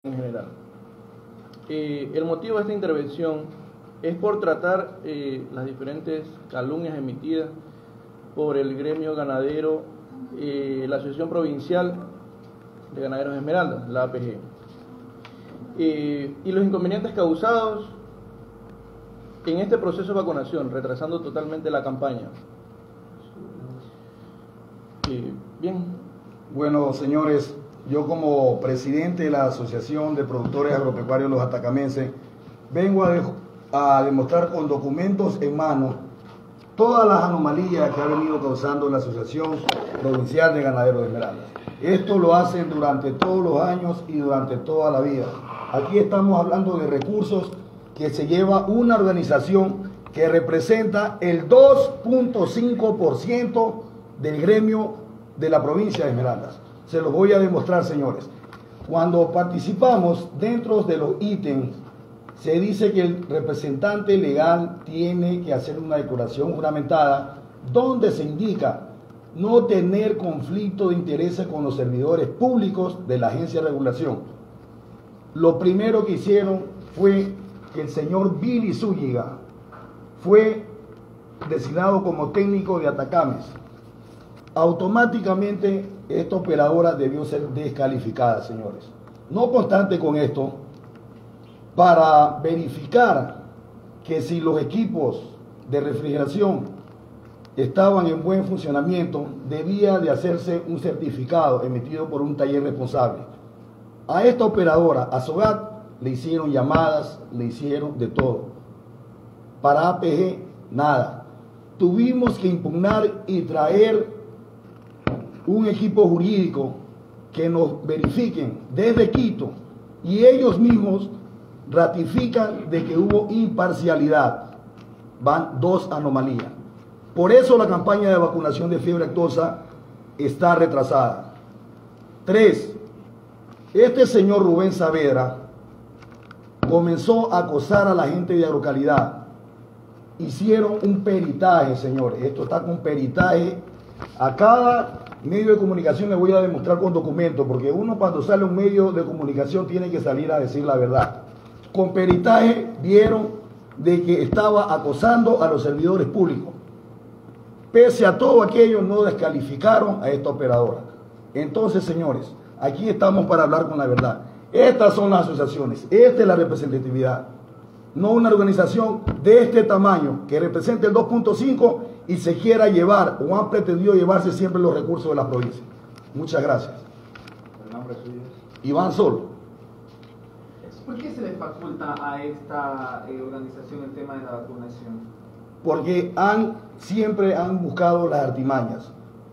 en general. El motivo de esta intervención es por tratar las diferentes calumnias emitidas por el gremio ganadero, la Asociación Provincial de Ganaderos de Esmeraldas, la APG, y los inconvenientes causados en este proceso de vacunación, retrasando totalmente la campaña. Bien. Bueno, señores, yo como presidente de la Asociación de Productores Agropecuarios Los Atacamenses, vengo a demostrar con documentos en mano todas las anomalías que ha venido causando la Asociación Provincial de Ganaderos de Esmeraldas. Esto lo hacen durante todos los años y durante toda la vida. Aquí estamos hablando de recursos que se lleva una organización que representa el 2.5% del gremio de la provincia de Esmeraldas. Se los voy a demostrar, señores. Cuando participamos dentro de los ítems, se dice que el representante legal tiene que hacer una declaración juramentada donde se indica no tener conflicto de intereses con los servidores públicos de la agencia de regulación. Lo primero que hicieron fue que el señor Billy Zúñiga fue designado como técnico de Atacames. Automáticamente esta operadora debió ser descalificada, señores. No obstante con esto, para verificar que si los equipos de refrigeración estaban en buen funcionamiento, debía de hacerse un certificado emitido por un taller responsable. A esta operadora, a SOGAT, le hicieron llamadas, le hicieron de todo. Para APG, nada. Tuvimos que impugnar y traer un equipo jurídico que nos verifiquen desde Quito, y ellos mismos ratifican de que hubo imparcialidad. Van dos anomalías. Por eso la campaña de vacunación de fiebre aftosa está retrasada. 3. Este señor Rubén Saavedra comenzó a acosar a la gente de Agrocalidad. Hicieron un peritaje, señores. Esto está con peritaje. A cada medio de comunicación le voy a demostrar con documentos, porque uno cuando sale a un medio de comunicación tiene que salir a decir la verdad. Con peritaje vieron de que estaba acosando a los servidores públicos. Pese a todo aquello, no descalificaron a esta operadora. Entonces, señores, aquí estamos para hablar con la verdad. Estas son las asociaciones, esta es la representatividad. No una organización de este tamaño que represente el 2.5 y se quiera llevar o han pretendido llevarse siempre los recursos de la provincia. Muchas gracias. ¿El nombre suyo? Iván Sol. ¿Por qué se le faculta a esta organización el tema de la vacunación? Porque siempre han buscado las artimañas.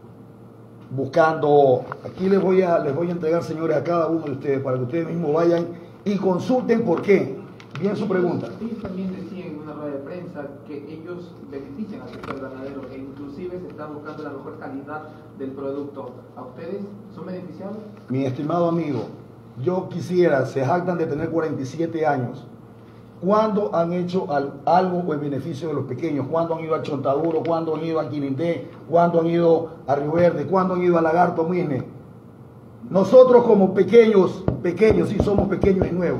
Buscando, aquí les voy a entregar, señores, a cada uno de ustedes para que ustedes mismos vayan y consulten por qué. Bien su pregunta. Ellos también decían en una rueda de prensa que ellos benefician al sector ganadero e inclusive se está buscando la mejor calidad del producto. ¿A ustedes son beneficiados? Mi estimado amigo, yo quisiera, se jactan de tener 47 años. ¿Cuándo han hecho algo en beneficio de los pequeños? ¿Cuándo han ido a Chontaduro? ¿Cuándo han ido a Quinindé? ¿Cuándo han ido a Río Verde? ¿Cuándo han ido a Lagarto Misne? Nosotros como pequeños, sí somos pequeños y nuevos.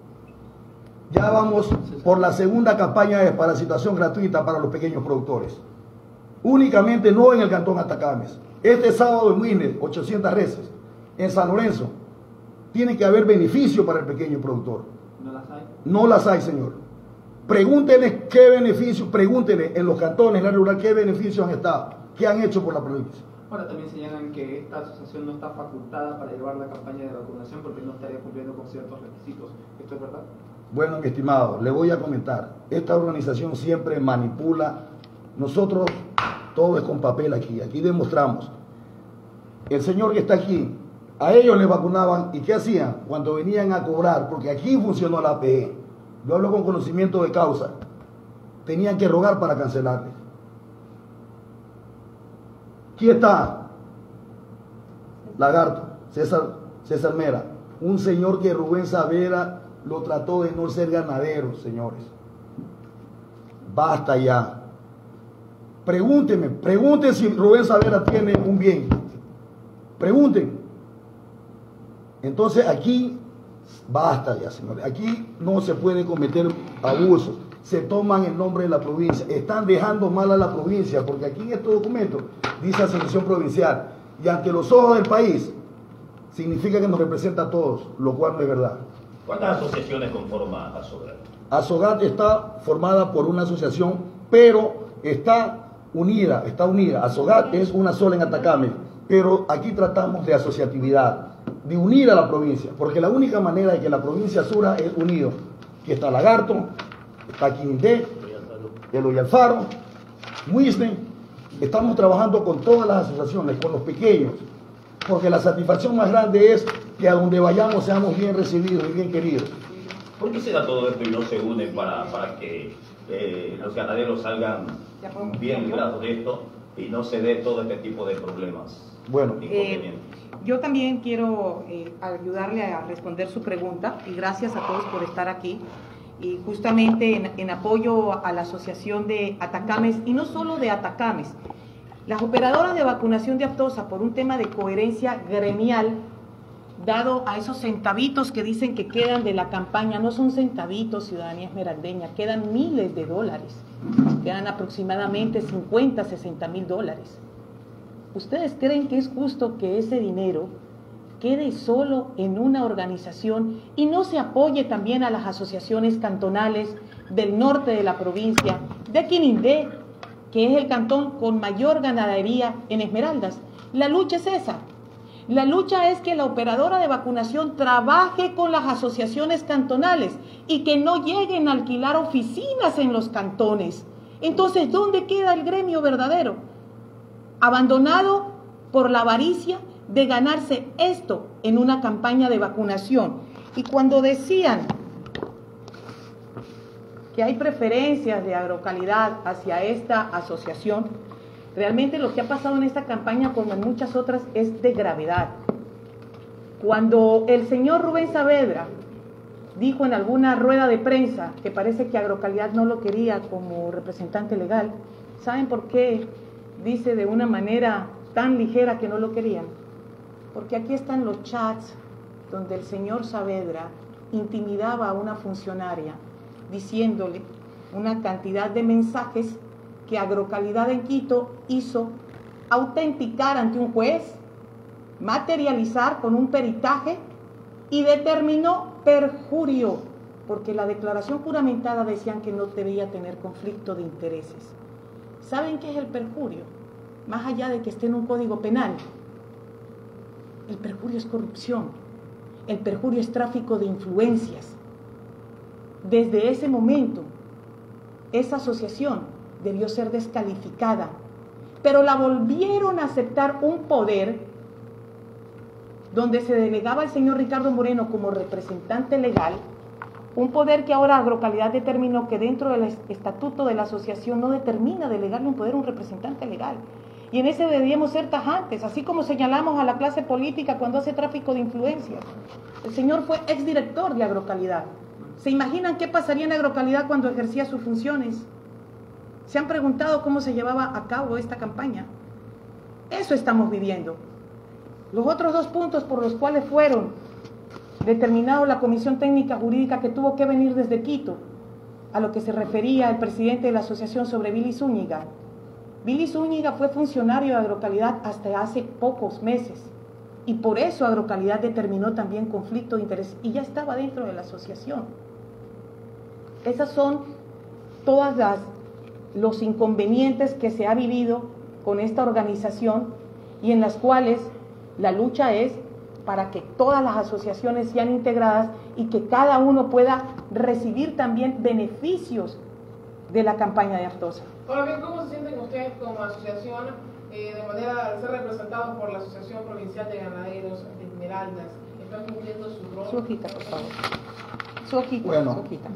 Ya vamos por la segunda campaña de desparasitación gratuita para los pequeños productores. Únicamente no en el cantón Atacames. Este sábado en Misne, 800 reses. En San Lorenzo, tiene que haber beneficio para el pequeño productor. ¿No las hay? No las hay, señor. Pregúntenle qué beneficios, pregúntenle en los cantones, en la rural, qué beneficios han estado, qué han hecho por la provincia. Ahora también señalan que esta asociación no está facultada para llevar la campaña de vacunación porque no estaría cumpliendo con ciertos requisitos. ¿Esto es verdad? Bueno, mi estimado, le voy a comentar. Esta organización siempre manipula. Nosotros, todo es con papel aquí. Aquí demostramos. El señor que está aquí, a ellos les vacunaban. ¿Y qué hacían? Cuando venían a cobrar, porque aquí funcionó la APG. Yo hablo con conocimiento de causa. Tenían que rogar para cancelarle. Aquí está Lagarto, César Mera. Un señor que Rubén Saavedra lo trató de no ser ganadero, señores. Basta ya. Pregunten si Rubén Saavedra tiene un bien. Pregunten. Entonces aquí Basta ya, señores. Aquí no se puede cometer abusos. Se toman el nombre de la provincia. Están dejando mal a la provincia, porque aquí en este documento dice Asociación Provincial. Y ante los ojos del país, significa que nos representa a todos, lo cual no es verdad. ¿Cuántas asociaciones conforma Asogat? Asogat está formada por una asociación, pero está unida. Asogat es una sola en Atacama, pero aquí tratamos de asociatividad, de unir a la provincia, porque la única manera de que la provincia sura es unido. Aquí está Lagarto, está Quindé, el Oyalfaro, Muisne. Estamos trabajando con todas las asociaciones, con los pequeños, porque la satisfacción más grande es que a donde vayamos seamos bien recibidos y bien queridos. ¿Por qué se da todo esto y no se unen para que los ganaderos salgan bien librados de esto y no se dé todo este tipo de problemas? Bueno, yo también quiero ayudarle a responder su pregunta y gracias a todos por estar aquí. Y justamente en apoyo a la Asociación de Atacames, y no solo de Atacames, las operadoras de vacunación de aftosa, por un tema de coherencia gremial, dado a esos centavitos que dicen que quedan de la campaña, no son centavitos, ciudadanía esmeraldeña, quedan miles de dólares, quedan aproximadamente 50, 60 mil dólares. ¿Ustedes creen que es justo que ese dinero quede solo en una organización y no se apoye también a las asociaciones cantonales del norte de la provincia, de Quinindé, que es el cantón con mayor ganadería en Esmeraldas? La lucha es esa. La lucha es que la operadora de vacunación trabaje con las asociaciones cantonales y que no lleguen a alquilar oficinas en los cantones. Entonces, ¿dónde queda el gremio verdadero? Abandonado por la avaricia de ganarse esto en una campaña de vacunación. Y cuando decían que hay preferencias de agrocalidad hacia esta asociación, realmente lo que ha pasado en esta campaña, como en muchas otras, es de gravedad. Cuando el señor Rubén Saavedra dijo en alguna rueda de prensa que parece que Agrocalidad no lo quería como representante legal, ¿saben por qué dice de una manera tan ligera que no lo querían? Porque aquí están los chats donde el señor Saavedra intimidaba a una funcionaria diciéndole una cantidad de mensajes que Agrocalidad en Quito hizo autenticar ante un juez, materializar con un peritaje y determinó perjurio, porque la declaración juramentada decían que no debía tener conflicto de intereses. ¿Saben qué es el perjurio? Más allá de que esté en un código penal, el perjurio es corrupción, el perjurio es tráfico de influencias. Desde ese momento, esa asociación debió ser descalificada, pero la volvieron a aceptar un poder donde se delegaba al señor Ricardo Moreno como representante legal, un poder que ahora Agrocalidad determinó que dentro del estatuto de la asociación no determina delegarle un poder a un representante legal. Y en ese debíamos ser tajantes, así como señalamos a la clase política cuando hace tráfico de influencias. El señor fue exdirector de Agrocalidad. ¿Se imaginan qué pasaría en Agrocalidad cuando ejercía sus funciones? ¿Se han preguntado cómo se llevaba a cabo esta campaña? Eso estamos viviendo. Los otros dos puntos por los cuales fueron determinados la Comisión Técnica Jurídica que tuvo que venir desde Quito, a lo que se refería el presidente de la asociación sobre Billy Zúñiga. Billy Zúñiga fue funcionario de Agrocalidad hasta hace pocos meses y por eso Agrocalidad determinó también conflicto de interés y ya estaba dentro de la asociación. Esas son todas los inconvenientes que se ha vivido con esta organización y en las cuales la lucha es para que todas las asociaciones sean integradas y que cada uno pueda recibir también beneficios de la campaña de aftosa. Ahora bien, ¿cómo se sienten ustedes como asociación de manera de ser representados por la Asociación Provincial de Ganaderos de Esmeraldas? ¿Están cumpliendo su rol? Su hojita, por favor. Su hojita, bueno. su hojita.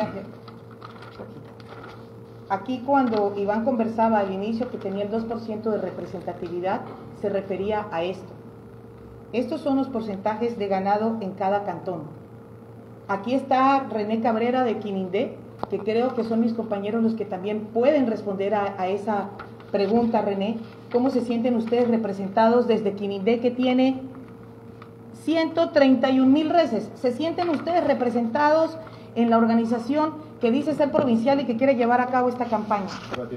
Aquí cuando Iván conversaba al inicio que tenía el 2% de representatividad, se refería a esto. Estos son los porcentajes de ganado en cada cantón. Aquí está René Cabrera de Quinindé, que creo que son mis compañeros los que también pueden responder a esa pregunta, René. ¿Cómo se sienten ustedes representados desde Quinindé, que tiene 131.000 reses. ¿Se sienten ustedes representados en la organización que dice ser provincial y que quiere llevar a cabo esta campaña?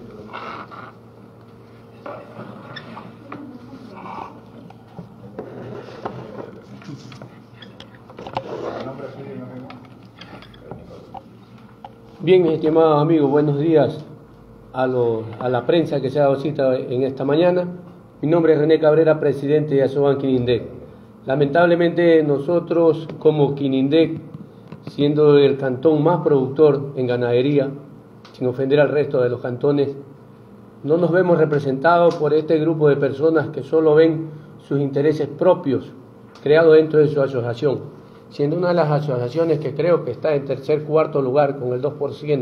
Bien, mis estimados amigos, buenos días a la prensa que se ha dado cita en esta mañana. Mi nombre es René Cabrera, presidente de Asoban Quinindé. Lamentablemente nosotros como Quinindé, siendo el cantón más productor en ganadería, sin ofender al resto de los cantones, no nos vemos representados por este grupo de personas que solo ven sus intereses propios creados dentro de su asociación, siendo una de las asociaciones que creo que está en tercer, cuarto lugar con el 2%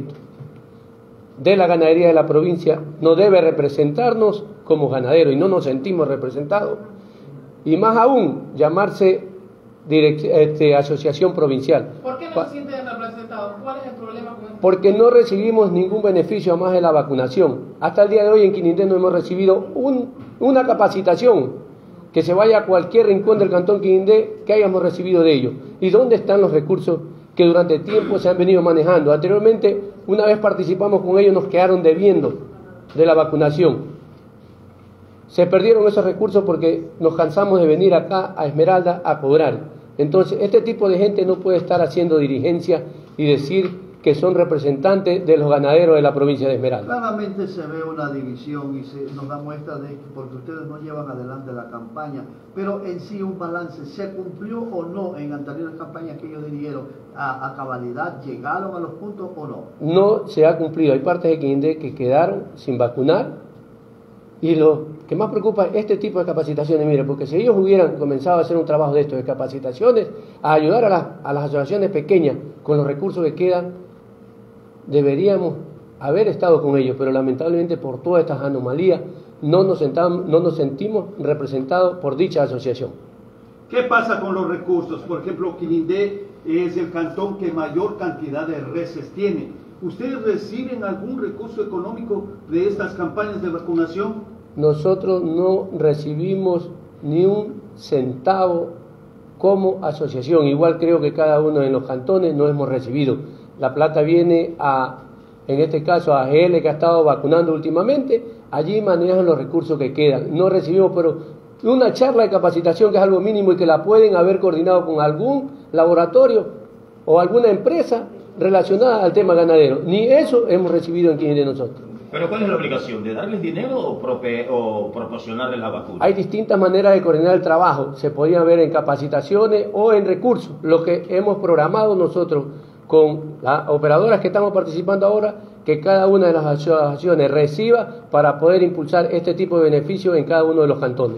de la ganadería de la provincia. No debe representarnos como ganaderos y no nos sentimos representados, y más aún llamarse asociación provincial. ¿Por qué no se sienten representados? ¿Cuál es el problema con esto? Porque no recibimos ningún beneficio más de la vacunación. Hasta el día de hoy en Quinindé no hemos recibido una capacitación que se vaya a cualquier rincón del cantón Quinindé que hayamos recibido de ellos. ¿Y dónde están los recursos que durante tiempo se han venido manejando? Anteriormente, una vez participamos con ellos, nos quedaron debiendo de la vacunación. Se perdieron esos recursos porque nos cansamos de venir acá a Esmeralda a cobrar. Entonces, este tipo de gente no puede estar haciendo dirigencia y decir que son representantes de los ganaderos de la provincia de Esmeralda. Claramente se ve una división y nos da muestra de que porque ustedes no llevan adelante la campaña, pero en sí un balance, ¿se cumplió o no en anteriores campañas que ellos dirigieron a cabalidad? ¿Llegaron a los puntos o no? No se ha cumplido. Hay partes de Quinindé que quedaron sin vacunar, y lo que más preocupa es este tipo de capacitaciones. Mire, porque si ellos hubieran comenzado a hacer un trabajo de esto, de capacitaciones, a ayudar a las asociaciones pequeñas con los recursos que quedan, deberíamos haber estado con ellos, pero lamentablemente por todas estas anomalías no nos sentimos representados por dicha asociación. ¿Qué pasa con los recursos? Por ejemplo, Quinindé es el cantón que mayor cantidad de reses tiene. ¿Ustedes reciben algún recurso económico de estas campañas de vacunación? Nosotros no recibimos ni un centavo como asociación. Igual creo que cada uno de los cantones no hemos recibido. La plata viene en este caso a AGL, que ha estado vacunando últimamente. Allí manejan los recursos que quedan. No recibimos, pero una charla de capacitación que es algo mínimo y que la pueden haber coordinado con algún laboratorio o alguna empresa relacionada al tema ganadero. Ni eso hemos recibido en Quinindé nosotros. ¿Pero cuál es la obligación? ¿De darles dinero o proporcionarles la vacuna? Hay distintas maneras de coordinar el trabajo. Se podía ver en capacitaciones o en recursos. Lo que hemos programado nosotros con las operadoras que estamos participando ahora, que cada una de las asociaciones reciba para poder impulsar este tipo de beneficios en cada uno de los cantones.